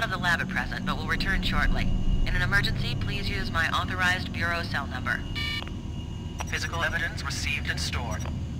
out of the lab at present, but will return shortly. In an emergency, please use my authorized Bureau cell number. Physical evidence received and stored.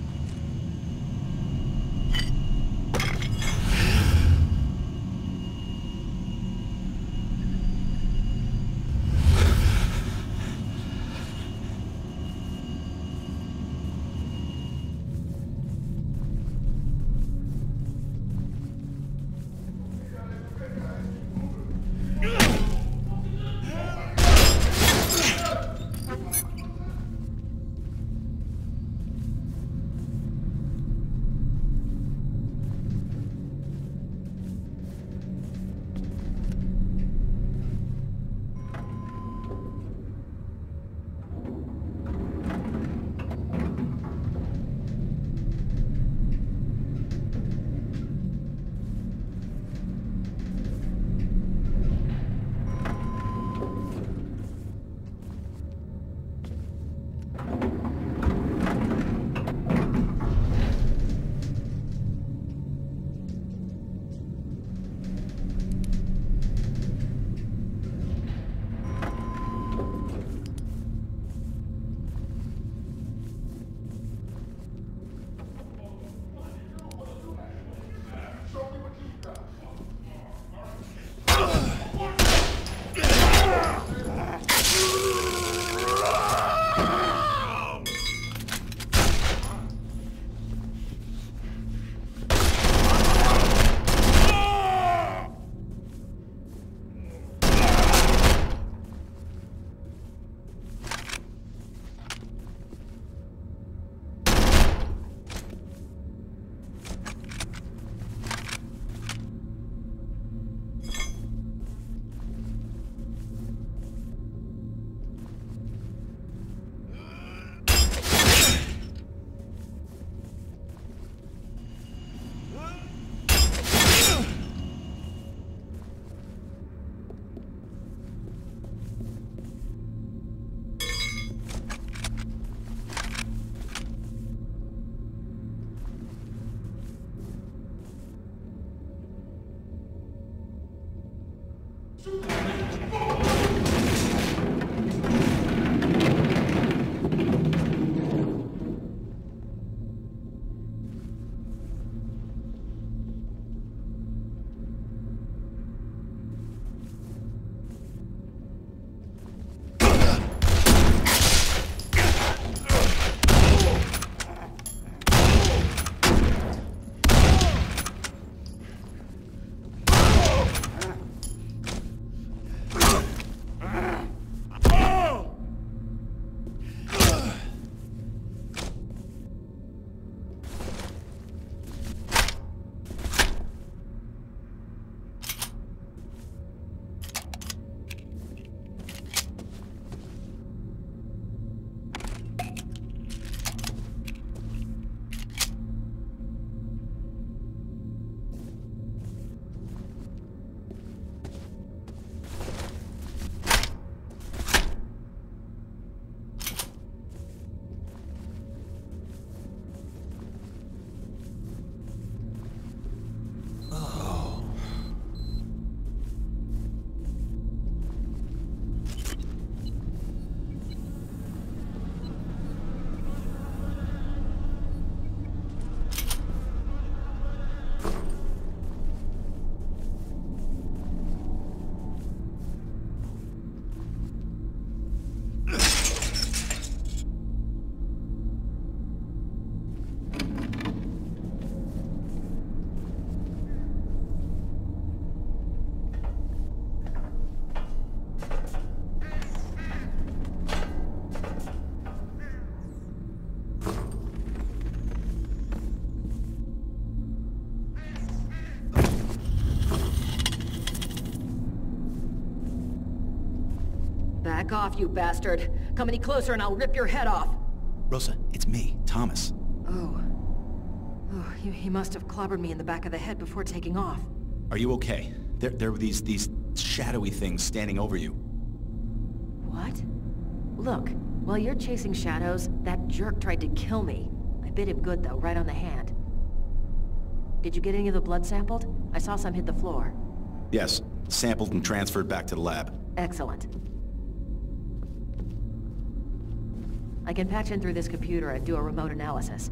Back off, you bastard. Come any closer and I'll rip your head off. Rosa, it's me, Thomas. Oh. Oh, he must have clobbered me in the back of the head before taking off. Are you okay? There were these shadowy things standing over you. What? Look, while you're chasing shadows, that jerk tried to kill me. I bit him good though, right on the hand. Did you get any of the blood sampled? I saw some hit the floor. Yes, Sampled and transferred back to the lab. Excellent. I can patch in through this computer and do a remote analysis.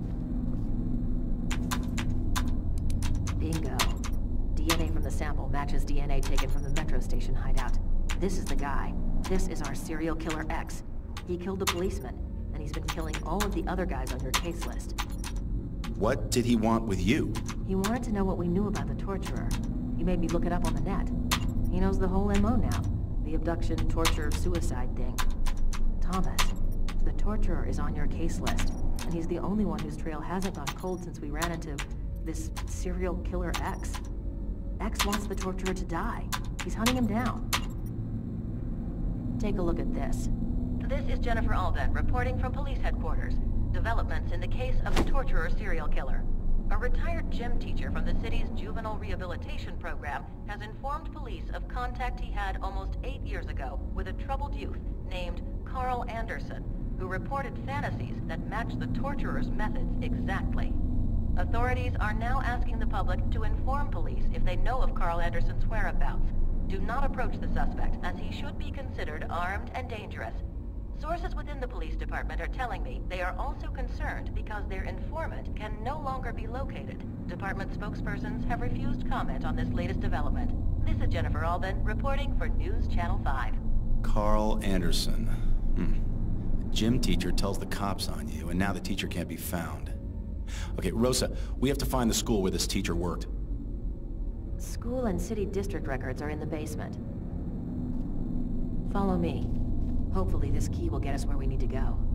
Bingo. DNA from the sample matches DNA taken from the Metro Station hideout. This is the guy. This is our serial killer X. He killed the policeman, and he's been killing all of the other guys on your case list. What did he want with you? He wanted to know what we knew about the torturer. He made me look it up on the net. He knows the whole MO now. The abduction, torture, suicide thing. Thomas, the torturer is on your case list, and he's the only one whose trail hasn't gone cold since we ran into this serial killer X. X wants the torturer to die. He's hunting him down. Take a look at this. This is Jennifer Alden, reporting from police headquarters. Developments in the case of the torturer serial killer. A retired gym teacher from the city's juvenile rehabilitation program has informed police of contact he had almost 8 years ago with a troubled youth named Carl Anderson, who reported fantasies that match the torturer's methods exactly. Authorities are now asking the public to inform police if they know of Carl Anderson's whereabouts. Do not approach the suspect, as he should be considered armed and dangerous. Sources within the police department are telling me they are also concerned because their informant can no longer be located. Department spokespersons have refused comment on this latest development. This is Jennifer Alden, reporting for News Channel 5. Carl Anderson. A gym teacher tells the cops on you, and now the teacher can't be found. Okay, Rosa, we have to find the school where this teacher worked. School and city district records are in the basement. Follow me. Hopefully this key will get us where we need to go.